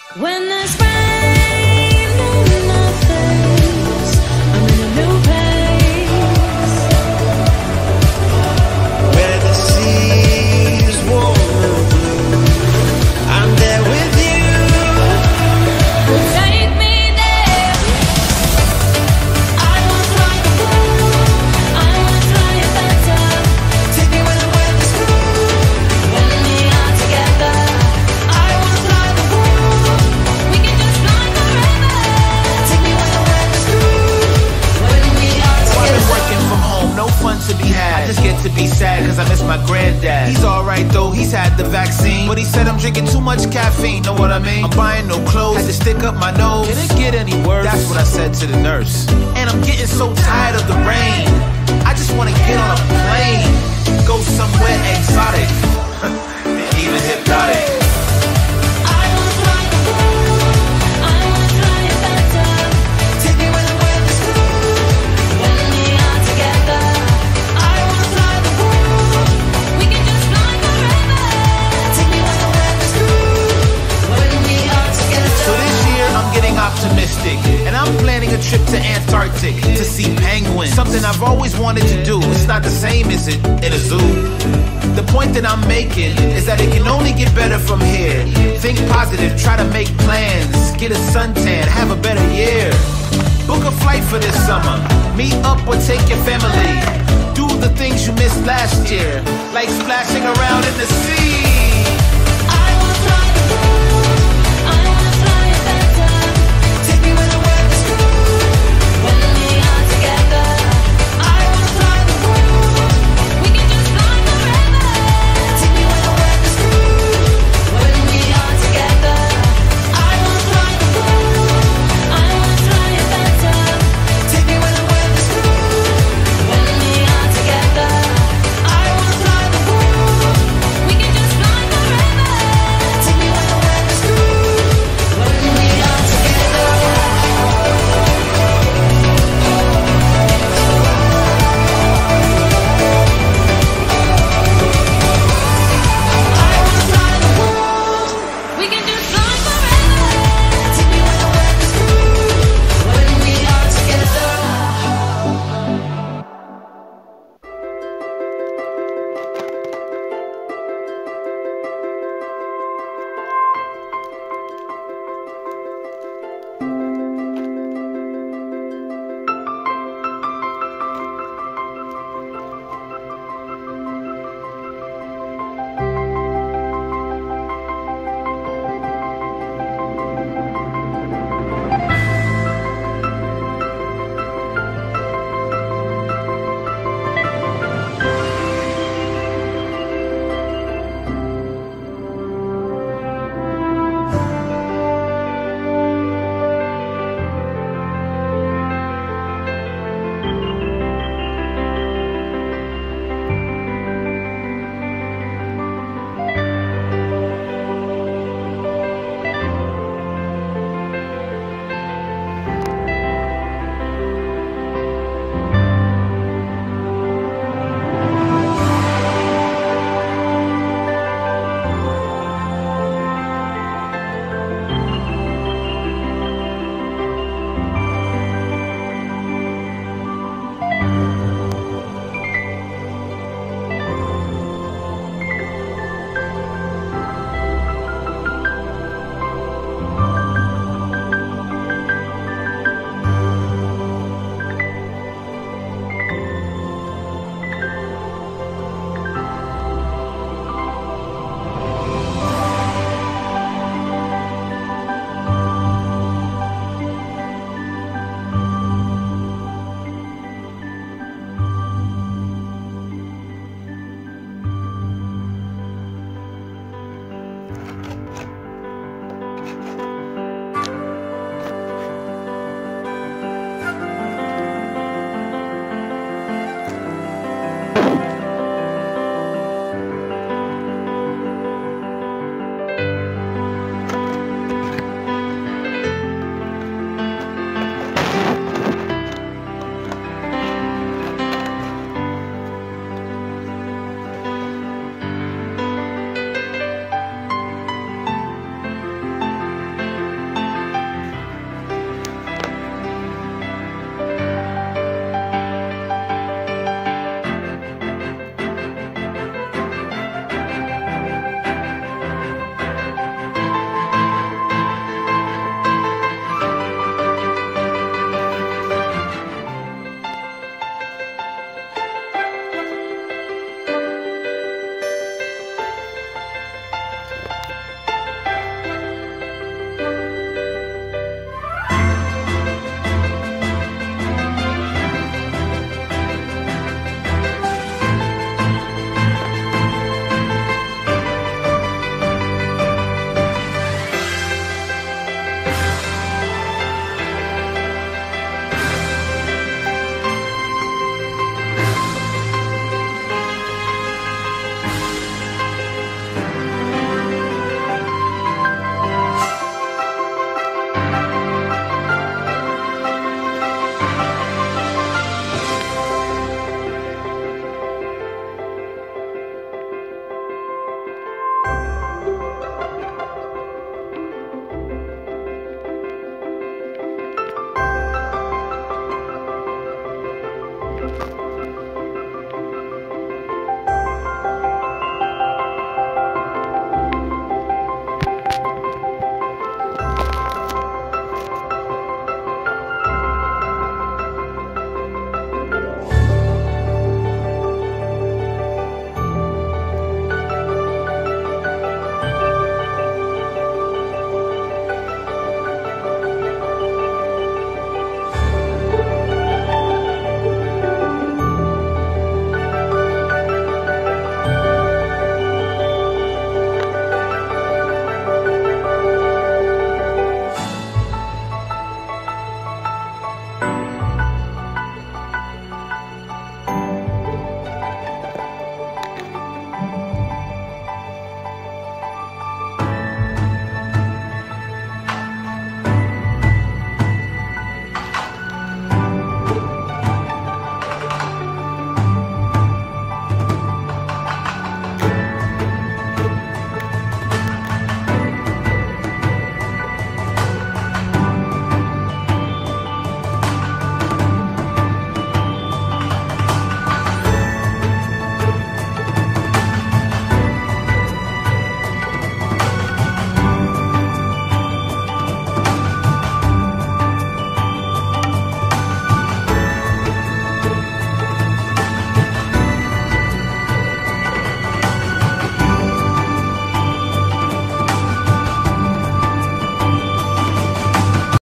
When there's rain on my face, I'm in a new place. Where the seas warm and blue, I'm there with you. Take me there. I want to fly the blue. I want to fly it better. Take me where the weather's cool. When we are together. I want to fly the blue. We can just fly forever. Take me where the weather's cool. When we are I've been together. working from home, no fun to be had. I just get to be sad cause I miss my granddad. He's alright though, he's had the vaccine, but he said I'm drinking too much caffeine, know what I mean? I'm buying no clothes, had to stick up my nose. Can it get any worse? That's what I said to the nurse. And I'm getting so tired of the rain, I just wanna get on a plane, go somewhere exotic, even hypnotic. I want to fly the blue. I want to fly it better. Take me where the weather's cool. When we are together. I want to fly the blue. We can just fly forever. Take me where the weather's cool. When we are together. So this year I'm getting optimistic, and I'm planning a trip to Antarctic to see penguins. Something I've always wanted to do. It's not the same, is it, in a zoo? The point that I'm making is that it can only get better from here. Think positive, try to make plans, get a suntan, have a better year. Book a flight for this summer, meet up or take your family. Do the things you missed last year, like splashing around in the sea.